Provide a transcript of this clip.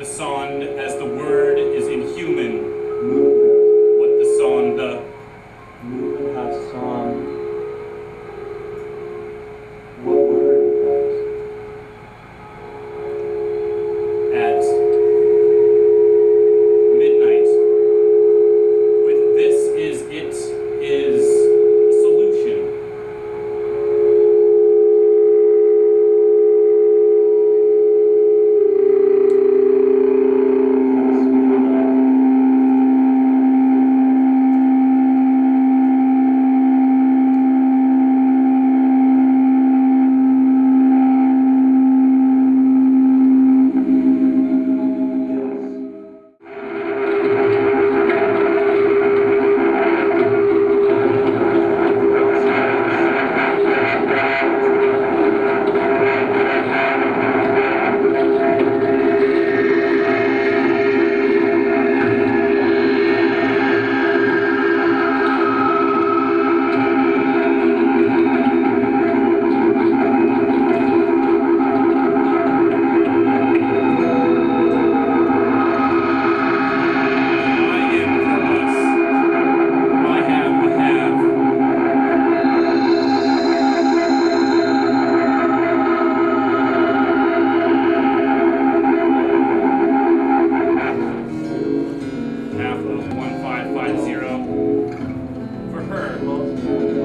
The sond as the word is inhuman. What the sond the Movement has song. What word at midnight. With this is it is a solution. For her,